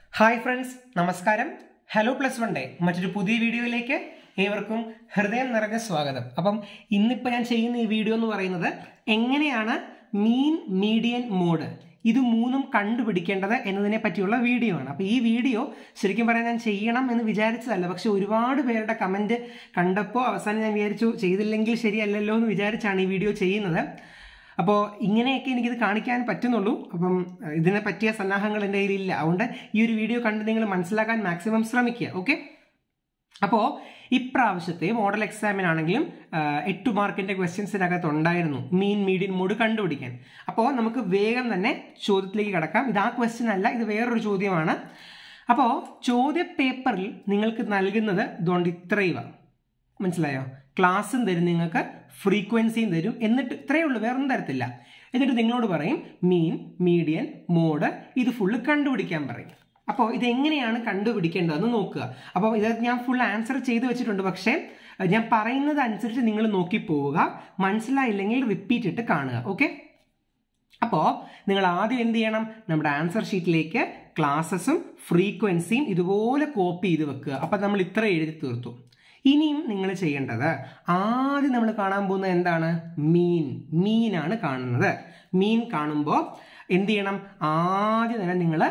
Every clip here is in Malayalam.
ഹായ് ഫ്രണ്ട്സ്, നമസ്കാരം. ഹലോ പ്ലസ് വൺ ഡേ മറ്റൊരു പുതിയ വീഡിയോയിലേക്ക് ഏവർക്കും ഹൃദയം നിറഞ്ഞ സ്വാഗതം. അപ്പം ഇന്നിപ്പോൾ ഞാൻ ചെയ്യുന്ന ഈ വീഡിയോ എന്ന് പറയുന്നത് എങ്ങനെയാണ് മീൻ, മീഡിയൻ, മോഡ് ഇത് മൂന്നും കണ്ടുപിടിക്കേണ്ടത് എന്നതിനെ പറ്റിയുള്ള വീഡിയോ ആണ്. അപ്പോൾ ഈ വീഡിയോ ശരിക്കും പറയാൻ ഞാൻ ചെയ്യണം എന്ന് വിചാരിച്ചതല്ല, പക്ഷെ ഒരുപാട് പേരുടെ കമൻറ്റ് കണ്ടപ്പോൾ അവസാനം ഞാൻ വിചാരിച്ചു ചെയ്തില്ലെങ്കിൽ ശരിയല്ലല്ലോ എന്ന് വിചാരിച്ചാണ് ഈ വീഡിയോ ചെയ്യുന്നത്. അപ്പോൾ ഇങ്ങനെയൊക്കെ എനിക്കിത് കാണിക്കാൻ പറ്റുന്നുള്ളൂ. അപ്പം ഇതിനെ പറ്റിയ സന്നാഹങ്ങൾ എൻ്റെ കയ്യിലില്ല. അതുകൊണ്ട് ഈ ഒരു വീഡിയോ കണ്ട് നിങ്ങൾ മനസ്സിലാക്കാൻ മാക്സിമം ശ്രമിക്കുക. ഓക്കെ, അപ്പോൾ ഇപ്രാവശ്യത്തെ മോഡൽ എക്സാമിനാണെങ്കിലും 8 മാർക്കിൻ്റെ ക്വസ്റ്റ്യൻസിനകത്ത് ഉണ്ടായിരുന്നു മീൻ, മീഡിയൻ, മോഡ് കണ്ടുപിടിക്കാൻ. അപ്പോൾ നമുക്ക് വേഗം തന്നെ ചോദ്യത്തിലേക്ക് കടക്കാം. ഇത് ആ ക്വസ്റ്റ്യൻ അല്ല, ഇത് വേറൊരു ചോദ്യമാണ്. അപ്പോൾ ചോദ്യ പേപ്പറിൽ നിങ്ങൾക്ക് നൽകുന്നത് ഇതുകൊണ്ട് ഇത്രയുവ, മനസ്സിലായോ? ക്ലാസ്സും തരും, നിങ്ങൾക്ക് ഫ്രീക്വൻസിയും തരും, എന്നിട്ട് ഇത്രയേ ഉള്ളൂ, വേറൊന്നും തരത്തില്ല. എന്നിട്ട് നിങ്ങളോട് പറയും മീൻ, മീഡിയൻ, മോഡ് ഇത് ഫുള്ള് കണ്ടുപിടിക്കാൻ പറയും. അപ്പോൾ ഇതെങ്ങനെയാണ് കണ്ടുപിടിക്കേണ്ടതെന്ന് നോക്കുക. അപ്പോൾ ഇത് ഞാൻ ഫുൾ ആൻസർ ചെയ്ത് വെച്ചിട്ടുണ്ട്, പക്ഷേ ഞാൻ പറയുന്നത് അനുസരിച്ച് നിങ്ങൾ നോക്കി പോവുക. മനസ്സിലായില്ലെങ്കിൽ റിപ്പീറ്റ് ഇട്ട് കാണുക. ഓക്കെ, അപ്പോൾ നിങ്ങൾ ആദ്യം എന്ത് ചെയ്യണം? നമ്മുടെ ആൻസർ ഷീറ്റിലേക്ക് ക്ലാസ്സസും ഫ്രീക്വൻസിയും ഇതുപോലെ കോപ്പി ചെയ്ത് വെക്കുക. അപ്പം നമ്മൾ ഇത്ര എഴുതി തീർത്തു. ഇനിയും നിങ്ങൾ ചെയ്യേണ്ടത് ആദ്യം നമ്മൾ കാണാൻ പോകുന്നത് എന്താണ്? മീനാണ് കാണുന്നത്. മീൻ കാണുമ്പോൾ എന്ത് ചെയ്യണം? ആദ്യം തന്നെ നിങ്ങൾ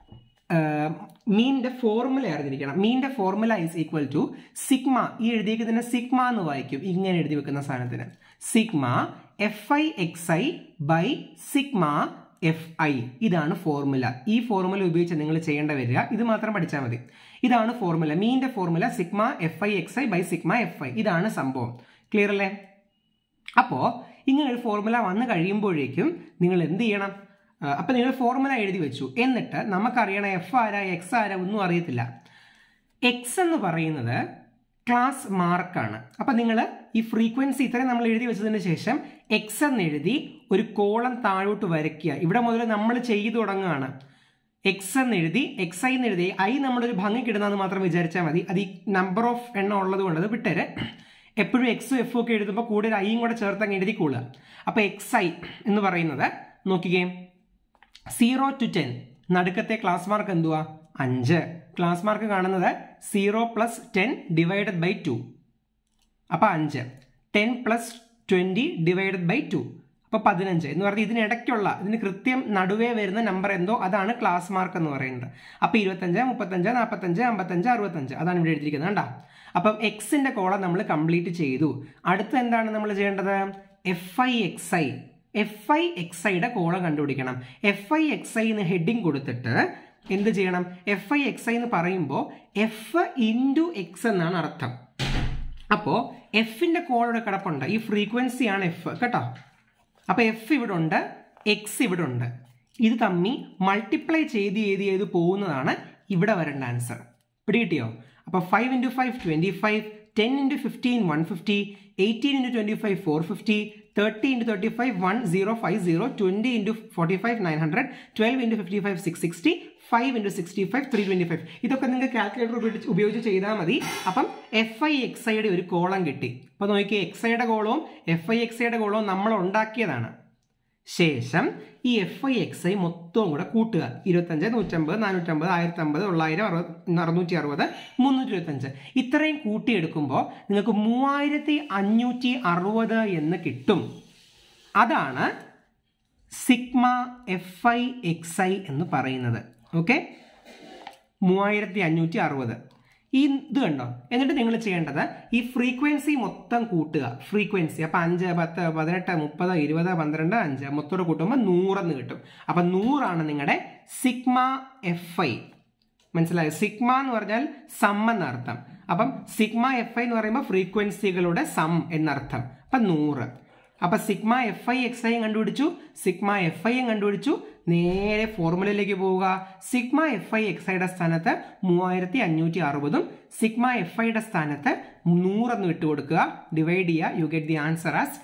മീനിന്റെ ഫോർമുല അറിഞ്ഞിരിക്കണം. മീനിന്റെ formula is equal to sigma. ഈ എഴുതിയേക്ക് തന്നെ സിഗ്മ എന്ന് വായിക്കും, ഇങ്ങനെ എഴുതി വെക്കുന്ന സാധനത്തിന്. Sigma FI/XI by sigma FI. ഇതാണ് ഫോർമുല. ഈ ഫോർമുല ഉപയോഗിച്ച് നിങ്ങൾ ചെയ്യേണ്ട വരിക. ഇത് മാത്രം പഠിച്ചാൽ മതി. ഇതാണ് ഫോർമുല. മീനിന്റെ formula sigma FI/XI by sigma FI. ഇതാണ് സംഭവം. ക്ലിയർ അല്ലേ? അപ്പോൾ ഇങ്ങനെ ഒരു ഫോർമുല വന്നു കഴിയുമ്പോഴേക്കും നിങ്ങൾ എന്ത് ചെയ്യണം? അപ്പം നിങ്ങൾ ഫോർമുല എഴുതി വെച്ചു. എന്നിട്ട് നമുക്കറിയണം എഫ് ആരാ എക്സ് ആരാ ഒന്നും അറിയത്തില്ല. എക്സ് എന്ന് പറയുന്നത് ക്ലാസ് മാർക്കാണ്. അപ്പം നിങ്ങൾ ഈ ഫ്രീക്വൻസി ഇത്രയും നമ്മൾ എഴുതി വെച്ചതിന് ശേഷം എക്സ് എന്ന് എഴുതി ഒരു കോളം താഴോട്ട് വരയ്ക്കുക. ഇവിടെ മുതൽ നമ്മൾ ചെയ്തു തുടങ്ങുകയാണ്. എക്സ് എന്ന് എഴുതി, XI എന്ന് എഴുതി. ഐ നമ്മളൊരു ഭംഗിക്കിടുന്നതെന്ന് മാത്രം വിചാരിച്ചാൽ മതി. അത് ഈ നമ്പർ ഓഫ് എണ്ണം ഉള്ളത് കൊണ്ട് അത് വിട്ടേരെ. എപ്പോഴും എക്സും എഫും ഒക്കെ എഴുതുമ്പോൾ കൂടെ ഒരു ഐയും കൂടെ ചേർത്തങ്ങ് എഴുതിക്കൊള്ളുക. അപ്പോൾ XI എന്ന് പറയുന്നത് നോക്കിക്കേ, 0 to 10 നടുക്കത്തെ ക്ലാസ് മാർക്ക് എന്തുവാ? 5. ക്ലാസ് മാർക്ക് കാണുന്നത് 0 + 10 ഡിവൈഡഡ് ബൈ 2. അപ്പോൾ 5. 10 + 20 ഡിവൈഡഡ് ബൈ 2. അപ്പോൾ 15 എന്ന് പറഞ്ഞാൽ ഇതിനിടയ്ക്കുള്ള, ഇതിന് കൃത്യം നടുവേ വരുന്ന നമ്പർ എന്തോ അതാണ് ക്ലാസ് മാർക്ക് എന്ന് പറയുന്നത്. അപ്പോൾ 25, 35, 45, 55, 65 അതാണ് ഇവിടെ എഴുതിയിരിക്കുന്നത്. കണ്ടോ? അപ്പം എക്സിന്റെ കോളം നമ്മൾ കംപ്ലീറ്റ് ചെയ്തു. അടുത്ത എന്താണ് നമ്മൾ ചെയ്യേണ്ടത്? FI/XI. FI/XIയുടെ കോളം കണ്ടുപിടിക്കണം. FI/XI എന്ന് ഹെഡിങ് കൊടുത്തിട്ട് എന്ത് ചെയ്യണം? FI/XI എന്ന് പറയുമ്പോൾ F ഇൻറ്റു X എന്നാണ് അർത്ഥം. അപ്പോൾ എഫിന്റെ കോളം കിടപ്പുണ്ട്. ഈ ഫ്രീക്വൻസിയാണ് F കേട്ടോ. അപ്പോൾ F ഇവിടെ ഉണ്ട്, X ഇവിടെ ഉണ്ട്. ഇത് തമ്മിൽ മൾട്ടിപ്ലൈ ചെയ്ത് പോകുന്നതാണ് ഇവിടെ വരേണ്ട ആൻസർ. പിടികിട്ടിയോ? അപ്പോൾ 5 × 5 25, 10 × 15 150, 18 × 25 450, 30 × 35 1050, 20 × 45 900, 12 × 55 660, 5 × 65 325. ഇതൊക്കെ നിങ്ങൾക്ക് കാൽക്കുലേറ്റർ ഉപയോഗിച്ച് ചെയ്താൽ മതി. അപ്പം FI/XIയുടെ ഒരു കോളം കിട്ടി. അപ്പോൾ നോക്കിയേ, XIയുടെ കോളവും FI/XIയുടെ കോളവും നമ്മൾ ഉണ്ടാക്കിയതാണ്. ശേഷം ഈ FI/XI മൊത്തവും കൂടെ കൂട്ടുക. 25, 150, 450, 1050, 900, 660, 325 ഇത്രയും കൂട്ടിയെടുക്കുമ്പോൾ നിങ്ങൾക്ക് 3560 എന്ന് കിട്ടും. അതാണ് സിഗ്മ FI/XI എന്ന് പറയുന്നത്. ഓക്കെ, 3560 ഈ ഇത് കണ്ടോ? എന്നിട്ട് നിങ്ങൾ ചെയ്യേണ്ടത് ഈ ഫ്രീക്വൻസി മൊത്തം കൂട്ടുക. ഫ്രീക്വൻസി അപ്പം 5, 10, 18, 30, 20, 12, 5 മൊത്തോടെ കൂട്ടുമ്പോൾ 100 എന്ന് കിട്ടും. അപ്പം 100 നിങ്ങളുടെ സിഗ്മ FI. മനസ്സിലായോ? സിഗ്മ എന്ന് പറഞ്ഞാൽ സം എന്നർത്ഥം. അപ്പം സിഗ്മ FI എന്ന് പറയുമ്പോൾ ഫ്രീക്വൻസികളുടെ സം എന്നർത്ഥം. അപ്പം 100. അപ്പം സിഗ്മ FI/XI കണ്ടുപിടിച്ചു, സിഗ്മ FI കണ്ടുപിടിച്ചു. നേരെ ഫോർമുലയിലേക്ക് പോവുക. സിഗ്മ FI/XIയുടെ സ്ഥാനത്ത് 3560ഉം സിഗ്മ FIയുടെ സ്ഥാനത്ത് 100 എന്ന് ഇട്ട് കൊടുക്കുക. ഡിവൈഡ് ചെയ്യുക. You get the answer as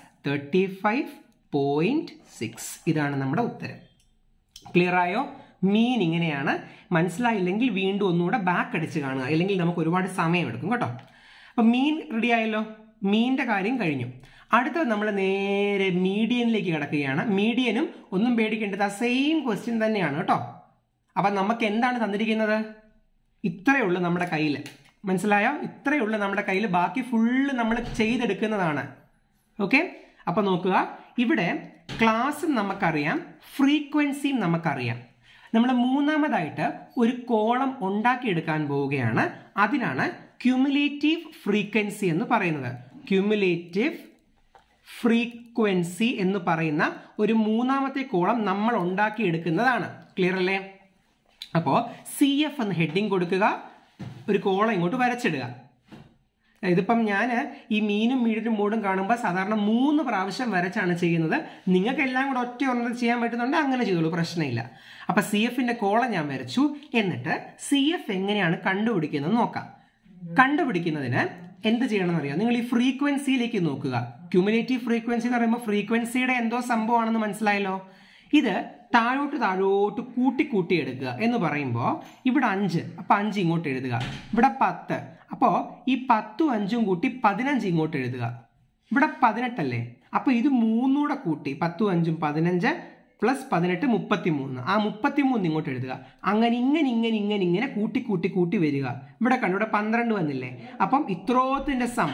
35.6. ഇതാണ് നമ്മുടെ ഉത്തരം. ക്ലിയർ ആയോ? മീൻ ഇങ്ങനെയാണ്. മനസ്സിലായില്ലെങ്കിൽ വീണ്ടും ഒന്നുകൂടെ ബാക്ക് അടിച്ച് കാണുക, അല്ലെങ്കിൽ നമുക്ക് ഒരുപാട് സമയമെടുക്കും കേട്ടോ. അപ്പം മീൻ റെഡി ആയല്ലോ. മീനിന്റെ കാര്യം കഴിഞ്ഞു. അടുത്തത് നമ്മൾ നേരെ മീഡിയനിലേക്ക് കിടക്കുകയാണ്. മീഡിയനും ഒന്നും പേടിക്കേണ്ടത്, ആ സെയിം ക്വസ്റ്റ്യൻ തന്നെയാണ് കേട്ടോ. അപ്പം നമുക്ക് എന്താണ് തന്നിരിക്കുന്നത്? ഇത്രയേ ഉള്ളൂ നമ്മുടെ കയ്യിൽ. മനസ്സിലായോ? ഇത്രയേ ഉള്ളൂ നമ്മുടെ കയ്യിൽ. ബാക്കി ഫുള്ള് നമ്മൾ ചെയ്തെടുക്കുന്നതാണ്. ഓക്കെ, അപ്പം നോക്കുക, ഇവിടെ ക്ലാസ്സും നമുക്കറിയാം, ഫ്രീക്വൻസിയും നമുക്കറിയാം. നമ്മൾ മൂന്നാമതായിട്ട് ഒരു കോളം ഉണ്ടാക്കിയെടുക്കാൻ പോവുകയാണ്. അതിനാണ് ക്യുമുലേറ്റീവ് ഫ്രീക്വൻസി എന്ന് പറയുന്നത്. ക്യുമുലേറ്റീവ് ഫ്രീക്വൻസി എന്ന് പറയുന്ന ഒരു മൂന്നാമത്തെ കോളം നമ്മൾ ഉണ്ടാക്കിയെടുക്കുന്നതാണ്. ക്ലിയർ അല്ലേ? അപ്പോൾ CF എന്ന് ഹെഡിങ് കൊടുക്കുക, ഒരു കോളം ഇങ്ങോട്ട് വരച്ചിടുക. ഇതിപ്പം ഞാൻ ഈ മീനും മീഡിയനും മോഡും കാണുമ്പോൾ സാധാരണ 3 പ്രാവശ്യം വരച്ചാണ് ചെയ്യുന്നത്. നിങ്ങൾക്ക് എല്ലാം കൂടെ ഒറ്റ ഒരെണ്ണം ചെയ്യാൻ പറ്റുന്നുണ്ട്, അങ്ങനെ ചെയ്തോളൂ, പ്രശ്നമില്ല. അപ്പം CFന്റെ കോളം ഞാൻ വരച്ചു. എന്നിട്ട് CF എങ്ങനെയാണ് കണ്ടുപിടിക്കുന്നത് നോക്കാം. കണ്ടുപിടിക്കുന്നതിന് എന്ത് ചെയ്യണമെന്ന് അറിയാം? നിങ്ങൾ ഈ ഫ്രീക്വൻസിയിലേക്ക് നോക്കുക. ക്യുമുലേറ്റീവ് ഫ്രീക്വൻസി എന്ന് പറയുമ്പോൾ ഫ്രീക്വൻസിയുടെ എന്തോ സംഭവമാണെന്ന് മനസ്സിലായല്ലോ. ഇത് താഴോട്ട് കൂട്ടി എടുക്കുക എന്ന് പറയുമ്പോൾ ഇവിടെ 5, അപ്പം 5 ഇങ്ങോട്ട് എഴുതുക. ഇവിടെ 10, അപ്പോൾ ഈ 10ഉം 5ഉം കൂട്ടി 15 ഇങ്ങോട്ട് എഴുതുക. ഇവിടെ 18 അല്ലേ? അപ്പോൾ ഇത് 3 കൂട്ടി 10ഉം 5ഉം 15 പ്ലസ് 18 33. ആ 33 ഇങ്ങോട്ട് എഴുതുക. അങ്ങനെ ഇങ്ങനെ കൂട്ടി വരിക. ഇവിടെ കണ്ടു, ഇവിടെ 12 വന്നില്ലേ? അപ്പം ഇത്രോത്തിന്റെ സം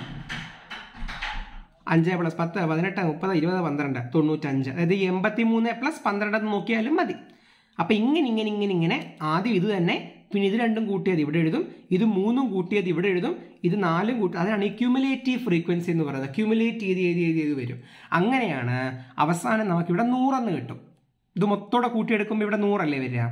5 + 10 18 30 20 12 95, അതായത് 83 + 12 നോക്കിയാലും മതി. അപ്പം ഇങ്ങനെ ആദ്യം ഇത് തന്നെ, പിന്നെ ഇത് 2ഉം കൂട്ടിയത് ഇവിടെ എഴുതും, ഇത് 3ഉം കൂട്ടിയത് ഇവിടെ എഴുതും, ഇത് 4ഉം കൂട്ടി. അതാണ് ഈ ക്യുമുലേറ്റീവ് ഫ്രീക്വൻസി എന്ന് പറയുന്നത്. ക്യുമുലേറ്റ് ചെയ്ത് വരും. അങ്ങനെയാണ് അവസാനം നമുക്കിവിടെ 100 എന്ന് കിട്ടും. ഇത് മൊത്തോടെ കൂട്ടിയെടുക്കുമ്പോൾ ഇവിടെ 100 അല്ലേ വരിക?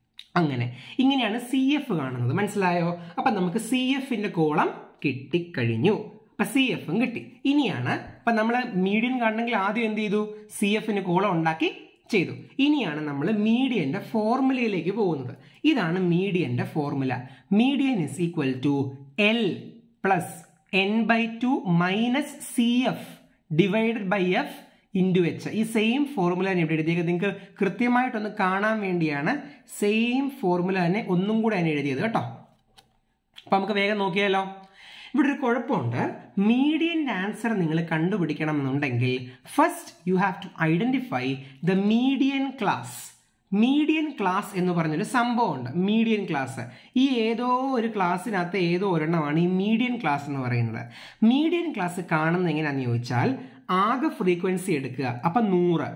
ഇങ്ങനെയാണ് CF കാണുന്നത്. മനസ്സിലായോ? അപ്പം നമുക്ക് CFന്റെ കോളം കിട്ടിക്കഴിഞ്ഞു. അപ്പം CFും കിട്ടി. ഇനിയാണ് അപ്പം നമ്മൾ മീഡിയൻ കാണണമെങ്കിൽ ആദ്യം എന്ത് ചെയ്തു? CFന് കോളം ഉണ്ടാക്കി ചെയ്തു. ഇനിയാണ് നമ്മൾ മീഡിയന്റെ ഫോർമുലയിലേക്ക് പോകുന്നത്. ഇതാണ് മീഡിയന്റെ formula. Median is equal to L plus n/2 minus CF divided by F into H. ഈ സെയിം ഫോർമുല തന്നെ ഇവിടെ എഴുതിയത്. നിങ്ങൾക്ക് കൃത്യമായിട്ടൊന്ന് കാണാൻ വേണ്ടിയാണ് സെയിം ഫോർമുല തന്നെ ഒന്നും കൂടെ ഞാൻ എഴുതിയത് കേട്ടോ. അപ്പം നമുക്ക് വേഗം നോക്കിയാലോ. ഇവിടെ ഒരു കുഴപ്പമുണ്ട്. മീഡിയൻ്റെ ആൻസർ നിങ്ങൾ കണ്ടുപിടിക്കണം എന്നുണ്ടെങ്കിൽ first you have to identify the median class. Median class എന്ന് പറഞ്ഞൊരു സംഭവമുണ്ട്. മീഡിയൻ ക്ലാസ് ഈ ഏതോ ഒരു ക്ലാസ്സിനകത്ത് ഏതോ ഒരെണ്ണമാണ് ഈ മീഡിയൻ ക്ലാസ് എന്ന് പറയുന്നത്. മീഡിയൻ ക്ലാസ് കാണുന്നത് എങ്ങനെയാണെന്ന് ചോദിച്ചാൽ ആകെ ഫ്രീക്വൻസി എടുക്കുക. അപ്പം 100,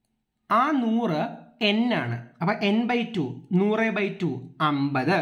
ആ 100 n ആണ്. അപ്പം n/2 100/2 50.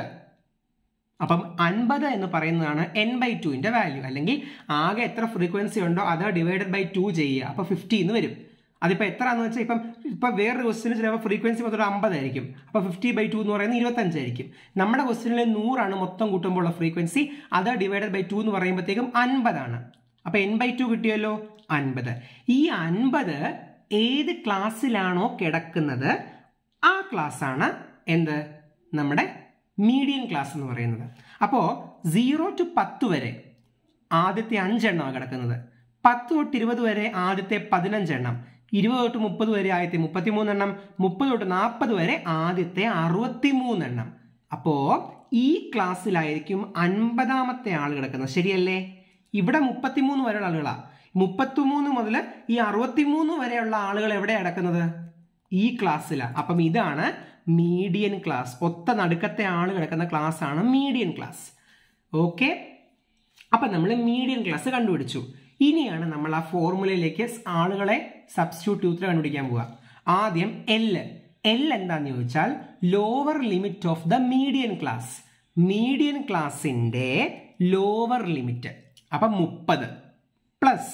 അപ്പം 50 എന്ന് പറയുന്നതാണ് n/2ന്റെ വാല്യൂ. അല്ലെങ്കിൽ ആകെ എത്ര ഫ്രീക്വൻസി ഉണ്ടോ അത് ഡിവൈഡഡ് ബൈ 2 ചെയ്യുക. അപ്പം 50 എന്ന് വരും. അതിപ്പോൾ എത്രയാണെന്ന് വെച്ചാൽ ഇപ്പം വേറൊരു ക്വസ്റ്റിന് ചിലപ്പോൾ ഫ്രീക്വൻസി മൊത്തം 50 ആയിരിക്കും. അപ്പോൾ 50/2 എന്ന് പറയുന്നത് 25 ആയിരിക്കും. നമ്മുടെ ക്വസ്റ്റിനിൽ 100 ആണ് മൊത്തം കൂട്ടുമ്പോൾ ഉള്ള ഫ്രീക്വൻസി. അത് ഡിവൈഡഡ് ബൈ 2 എന്ന് പറയുമ്പോഴത്തേക്കും 50 ആണ്. അപ്പം n/2 കിട്ടിയല്ലോ 50. ഈ 50 ഏത് ക്ലാസ്സിലാണോ കിടക്കുന്നത് ആ ക്ലാസ്സാണ് എന്ത്? നമ്മുടെ മീഡിയൻ ക്ലാസ് എന്ന് പറയുന്നത്. അപ്പോൾ 0 to 10 വരെ ആദ്യത്തെ 5 എണ്ണമാണ് കിടക്കുന്നത്. 10 തൊട്ട് 20 വരെ ആദ്യത്തെ 15 എണ്ണം. 20 തൊട്ട് 30 വരെ ആദ്യത്തെ 33 എണ്ണം. 30 തൊട്ട് 40 വരെ ആദ്യത്തെ 63 എണ്ണം. അപ്പോൾ ഈ ക്ലാസ്സിലായിരിക്കും 50ാമത്തെ ആൾ കിടക്കുന്നത്. ശരിയല്ലേ? ഇവിടെ 33 വരെയുള്ള ആളുകളാണ്. 33 മുതൽ ഈ 63 വരെയുള്ള ആളുകൾ എവിടെയാണ് കിടക്കുന്നത്? ഈ ക്ലാസ്സിലാണ്. അപ്പം ഇതാണ് മീഡിയൻ ക്ലാസ്. ഒത്ത നടുക്കത്തെ ആൾ കിടക്കുന്ന ക്ലാസ് ആണ് മീഡിയൻ ക്ലാസ്. ഓക്കെ, അപ്പം നമ്മൾ മീഡിയൻ ക്ലാസ് കണ്ടുപിടിച്ചു. ഇനിയാണ് നമ്മൾ ആ ഫോർമുലയിലേക്ക് ആളുകളെ സബ്സ്റ്റിറ്റ്യൂട്ട് ചെയ്ത് കണ്ടുപിടിക്കാൻ പോവുക. ആദ്യം L എന്താന്ന് ചോദിച്ചാൽ lower limit of the median class. Median ക്ലാസിന്റെ ലോവർ ലിമിറ്റ്. അപ്പം 30 പ്ലസ്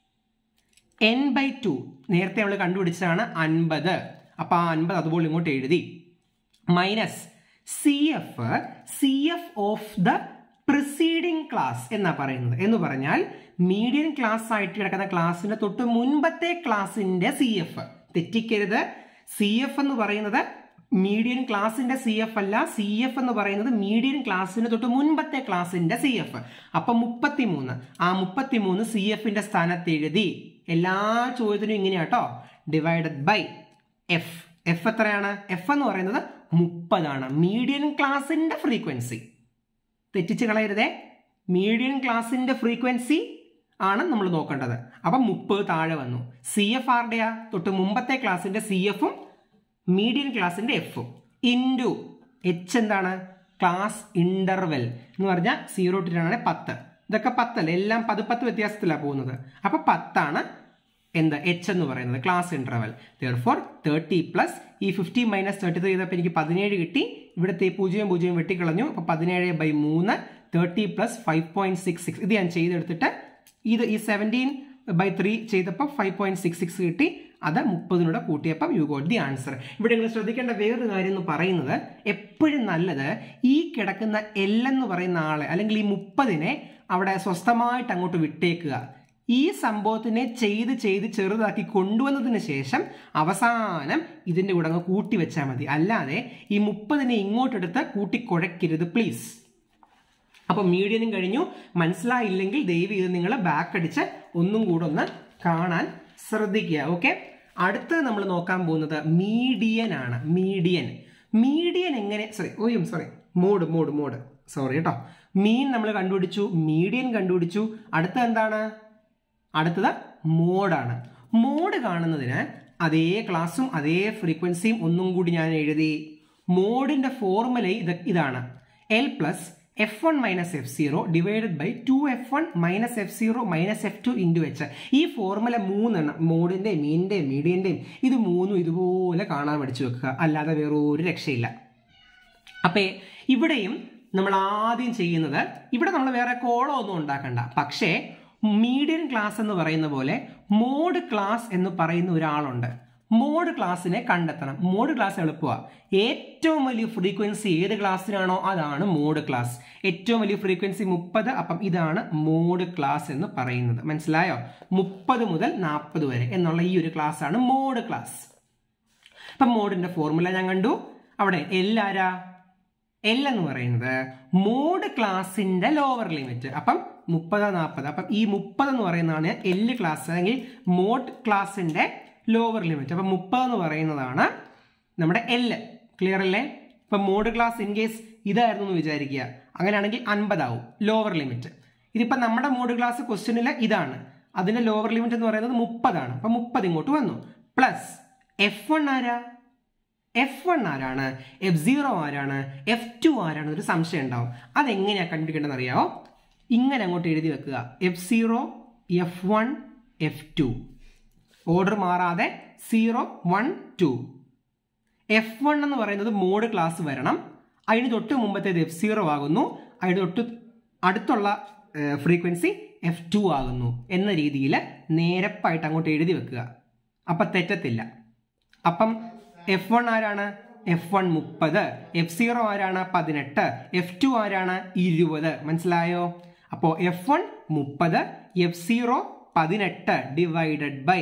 n/2 നേരത്തെ നമ്മൾ കണ്ടുപിടിച്ചതാണ് 50. അപ്പം ആ 50 അതുപോലെ ഇങ്ങോട്ട് എഴുതി. Minus CF of the preceding class എന്നാ പറയുന്നത്. എന്ന് പറഞ്ഞാൽ മീഡിയൻ ക്ലാസ് ആയിട്ട് കിടക്കുന്ന ക്ലാസ്സിന്റെ തൊട്ട് മുൻപത്തെ ക്ലാസിന്റെ CF. തെറ്റിക്കരുത്. CF എന്ന് പറയുന്നത് മീഡിയൻ ക്ലാസിന്റെ CF അല്ല. CF എന്ന് പറയുന്നത് മീഡിയൻ ക്ലാസ്സിന്റെ തൊട്ട് മുൻപത്തെ ക്ലാസിന്റെ CF. അപ്പം 33. ആ 33 CFന്റെ സ്ഥാനത്ത് എഴുതി. എല്ലാ ചോദ്യത്തിനും ഇങ്ങനെയാട്ടോ. Divided by F. F എത്രയാണ്? F എന്ന് പറയുന്നത് 30 ആണ്. മീഡിയൻ ക്ലാസിന്റെ ഫ്രീക്വൻസി. തെറ്റിച്ച് കളയരുതേ. മീഡിയൻ ക്ലാസിന്റെ ഫ്രീക്വൻസി ആണ് നമ്മൾ നോക്കേണ്ടത്. അപ്പം 30 താഴെ വന്നു. CF ആരുടെയാ? തൊട്ട് മുമ്പത്തെ ക്ലാസിന്റെ CFും മീഡിയൻ ക്ലാസിന്റെ Fഉം ഇൻറ്റു H എന്താണ്? ക്ലാസ് ഇന്റർവെൽ എന്ന് പറഞ്ഞാൽ 0 to 10 ആണ് 10. ഇതൊക്കെ 10 അല്ലേ, എല്ലാം 10 വ്യത്യാസത്തിലാണ് പോകുന്നത്. അപ്പോൾ 10 ആണ് എന്ത് H എന്ന് പറയുന്നത്, ക്ലാസ് ഇന്റർവെൽ. Therefore 30 പ്ലസ് ഈ 50 മൈനസ് 33 ചെയ്തപ്പോൾ എനിക്ക് 17 കിട്ടി. ഇവിടുത്തെ 0 വെട്ടിക്കളഞ്ഞു. അപ്പോൾ 17/3 30 പ്ലസ് 5.66. ഇത് ഞാൻ ചെയ്തെടുത്തിട്ട് ഇത് ഈ 17/3 ചെയ്തപ്പോൾ 5.66 കിട്ടി. അത് 30 കൂട്ടിയപ്പം യു ഗോട്ട് ദി ആൻസർ. ഇവിടെ നിങ്ങൾ ശ്രദ്ധിക്കേണ്ട വേറൊരു കാര്യം എന്ന് പറയുന്നത്, എപ്പോഴും നല്ലത് ഈ കിടക്കുന്ന L എന്ന് പറയുന്ന ആളെ അല്ലെങ്കിൽ ഈ 30നെ അവിടെ സ്വസ്ഥമായിട്ട് അങ്ങോട്ട് വിട്ടേക്കുക. ഈ സംഭവത്തിനെ ചെയ്ത് ചെറുതാക്കി കൊണ്ടുവന്നതിന് ശേഷം അവസാനം ഇതിൻ്റെ കൂടെ അങ്ങ് കൂട്ടി വെച്ചാൽ മതി. അല്ലാതെ ഈ 30നെ ഇങ്ങോട്ടെടുത്ത് കൂട്ടിക്കുഴയ്ക്കരുത് പ്ലീസ്. അപ്പോൾ മീഡിയനും കഴിഞ്ഞു. മനസ്സിലായില്ലെങ്കിൽ ദയവ് ഇത് നിങ്ങൾ ബാക്ക് അടിച്ച് ഒന്നും കൂടെ ഒന്ന് കാണാൻ ശ്രദ്ധിക്കുക. ഓക്കെ, അടുത്തത് നമ്മൾ നോക്കാൻ പോകുന്നത് മീഡിയൻ ആണ്. മീഡിയൻ എങ്ങനെ മോഡ് സോറി കേട്ടോ. മീൻ നമ്മൾ കണ്ടുപിടിച്ചു, മീഡിയൻ കണ്ടുപിടിച്ചു. അടുത്തത് എന്താണ്? അടുത്തത് മോഡാണ്. മോഡ് കാണുന്നതിന് അതേ ക്ലാസ്സും അതേ ഫ്രീക്വൻസിയും ഒന്നും കൂടി ഞാൻ എഴുതി. മോഡിന്റെ ഫോർമുല ഇതാണ്, L plus F1 minus F0 divided by 2F1 minus F0 minus F2 into H. ഈ ഫോർമുല 3 മോഡിൻ്റെയും മീനിൻ്റെയും മീഡിയൻ്റെയും ഇത് 3 ഇതുപോലെ കാണാൻ പഠിച്ചു വെക്കുക, അല്ലാതെ വേറൊരു രക്ഷയില്ല. അപ്പം ഇവിടെയും നമ്മൾ ആദ്യം ചെയ്യുന്നത്, ഇവിടെ നമ്മൾ വേറെ കോളോ ഒന്നും ഉണ്ടാക്കണ്ട. പക്ഷേ മീഡിയൻ ക്ലാസ് എന്ന് പറയുന്ന പോലെ മോഡ് ക്ലാസ് എന്ന് പറയുന്ന ഒരാളുണ്ട്. മോഡ് ക്ലാസ്സിനെ കണ്ടെത്തണം. മോഡ് ക്ലാസ് എളുപ്പമാണ്. ഏറ്റവും വലിയ ഫ്രീക്വൻസി ഏത് ക്ലാസ്സിനാണോ അതാണ് മോഡ് ക്ലാസ്. ഏറ്റവും വലിയ ഫ്രീക്വൻസി 30. അപ്പം ഇതാണ് മോഡ് ക്ലാസ് എന്ന് പറയുന്നത്. മനസ്സിലായോ? 30 മുതൽ 40 വരെ എന്നുള്ള ഈ ഒരു ക്ലാസ് ആണ് മോഡ് ക്ലാസ്. അപ്പം മോഡിന്റെ ഫോർമുല ഞാൻ കണ്ടു. അവിടെ L ആരാ? L എന്ന് പറയുന്നത് മോഡ് ക്ലാസിന്റെ ലോവർ ലിമിറ്റ്. അപ്പം 30, 40. അപ്പം ഈ 30 എന്ന് പറയുന്നതാണ് L ക്ലാസ് അല്ലെങ്കിൽ മോഡ് ക്ലാസിന്റെ ലോവർ ലിമിറ്റ്. അപ്പം 30 എന്ന് പറയുന്നതാണ് നമ്മുടെ L. ക്ലിയർ അല്ലേ? ഇപ്പം മോഡ് ക്ലാസ് ഇൻ കേസ് ഇതായിരുന്നു എന്ന് വിചാരിക്കുക, അങ്ങനെയാണെങ്കിൽ 50 ആവും ലോവർ ലിമിറ്റ്. ഇതിപ്പം നമ്മുടെ മോഡ് ക്ലാസ് ക്വസ്റ്റ്യനിൽ ഇതാണ്, അതിന്റെ ലോവർ ലിമിറ്റ് എന്ന് പറയുന്നത് 30 ആണ്. അപ്പം 30 ഇങ്ങോട്ട് വന്നു. പ്ലസ് F1 ആരാണ്? F0 ആരാണ്? F2 ആരാണ്? ഒരു സംശയം ഉണ്ടാവും. അതെങ്ങനെയാണ് കണ്ടുപിടിക്കേണ്ടതെന്ന് അറിയാമോ? ഇങ്ങനെ അങ്ങോട്ട് എഴുതി വെക്കുക, F0 F1 F2, ഓർഡർ മാറാതെ 0 1 2. F1 എന്ന് പറയുന്നത് മോഡ് ക്ലാസ് വരണം. അതിന് തൊട്ട് മുമ്പത്തേത് F0 ആകുന്നു. അതിന് തൊട്ട് അടുത്തുള്ള ഫ്രീക്വൻസി F2 ആകുന്നു എന്ന രീതിയിൽ നേരപ്പായിട്ട് അങ്ങോട്ട് എഴുതി വെക്കുക. അപ്പം തെറ്റത്തില്ല. അപ്പം F1 ആരാണ്? F1 30, F0 ആരാണ്? 18, F2 ആരാണ്? 20. മനസ്സിലായോ? അപ്പോൾ F1 30, F0 18 divided by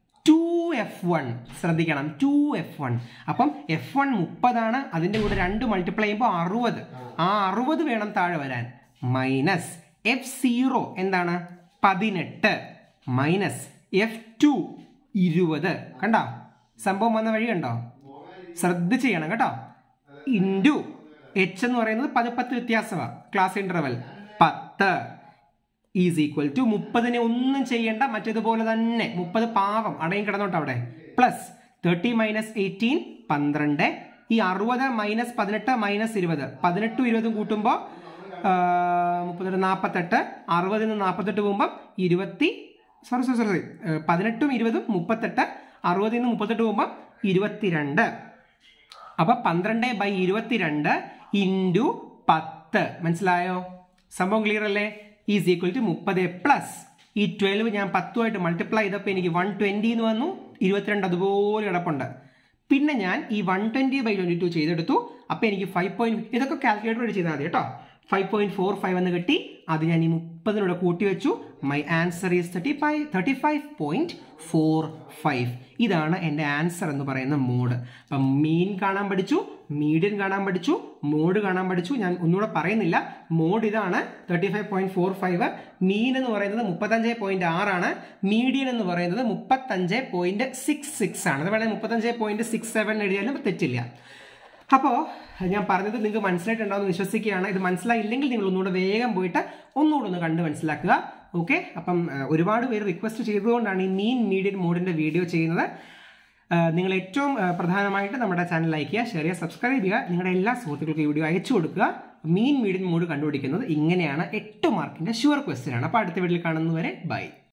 2F1. ശ്രദ്ധിക്കണം, 2F1. അപ്പം F1 30 ആണ്, അതിൻ്റെ കൂടെ 2 മൾട്ടിപ്ലൈ ചെയ്യുമ്പോൾ 60. ആ 60 വേണം താഴെ വരാൻ. മൈനസ് F0 എന്താണ്? 18 മൈനസ് F2 20. കണ്ടോ സംഭവം വന്ന വഴി കണ്ടോ? ശ്രദ്ധിച്ച് ചെയ്യണം കേട്ടോ. ഇൻറ്റു H എന്ന് പറയുന്നത് 10 വ്യത്യാസമാണ്, class interval 10 is equal to 30നെ ഒന്നും ചെയ്യേണ്ട, മറ്റേതുപോലെ തന്നെ 30 പാവം അടയും കിടന്നോട്ട് അവിടെ. Plus 30 minus 18 12. ഈ 60 മൈനസ് 18 മൈനസ് 20. 18 20 കൂട്ടുമ്പോൾ 48. 60 48 പോകുമ്പോൾ 18 20 38. 60 38 പോകുമ്പോൾ 22. അപ്പൊ 12/22 ഇൻറ്റു 10. മനസ്സിലായോ? സംഭവം ക്ലിയർ അല്ലേ? ഈസ് ഈക്വൽ ടു 30 പ്ലസ് ഈ 12 ഞാൻ 10 മൾട്ടിപ്ലൈ ചെയ്തപ്പോൾ എനിക്ക് 120 എന്ന് വന്നു. 22 അതുപോലെ കിടപ്പുണ്ട്. പിന്നെ ഞാൻ ഈ 120/22 ചെയ്തെടുത്തു. അപ്പോൾ എനിക്ക് 5. ഇതൊക്കെ കാൽക്കുലേറ്റർ വഴി ചെയ്താൽ മതി കേട്ടോ. 5.45 എന്ന് കിട്ടി. അത് ഞാൻ ഈ 30 കൂട്ടി വെച്ചു. My answer is 35.45. ഇതാണ് എൻ്റെ ആൻസർ എന്ന് പറയുന്ന മോഡ്. അപ്പം മീൻ കാണാൻ പഠിച്ചു, മീഡിയൻ കാണാൻ പഠിച്ചു, മോഡ് കാണാൻ പഠിച്ചു. ഞാൻ ഒന്നുകൂടെ പറയുന്നില്ല. മോഡ് ഇതാണ് 35.45. മീൻ എന്ന് പറയുന്നത് 35.6 ആണ്. മീഡിയൻ എന്ന് പറയുന്നത് 35.66 ആണ്. അത് വേണമെങ്കിൽ 35.67 എഴുതിയാലും തെറ്റില്ല. അപ്പോൾ ഞാൻ പറഞ്ഞത് നിങ്ങൾക്ക് മനസ്സിലായിട്ടുണ്ടാവുമെന്ന് വിശ്വസിക്കുകയാണ്. ഇത് മനസ്സിലായില്ലെങ്കിൽ നിങ്ങൾ ഒന്നുകൂടെ വേഗം പോയിട്ട് ഒന്നുകൂടെ ഒന്ന് കണ്ട് മനസ്സിലാക്കുക. ഓക്കെ, അപ്പം ഒരുപാട് പേര് റിക്വസ്റ്റ് ചെയ്തുകൊണ്ടാണ് ഈ മീൻ മീഡിയൻ മോഡിൻ്റെ വീഡിയോ ചെയ്യുന്നത്. നിങ്ങൾ ഏറ്റവും പ്രധാനമായിട്ട് നമ്മുടെ ചാനൽ ലൈക്ക് ചെയ്യുക, ഷെയർ ചെയ്യുക, സബ്സ്ക്രൈബ് ചെയ്യുക. നിങ്ങളുടെ എല്ലാ സുഹൃത്തുക്കൾക്കും ഈ വീഡിയോ അയച്ചു കൊടുക്കുക. മീൻ മീഡിയൻ മോഡ് കണ്ടുപിടിക്കുന്നത് ഇങ്ങനെയാണ്. 8 മാർക്കിന്റെ ഷുവർ ക്വസ്റ്റ്യൻ ആണ്. അപ്പോൾ അടുത്ത വീഡിയോയിൽ കാണുന്നവരെ ബൈ.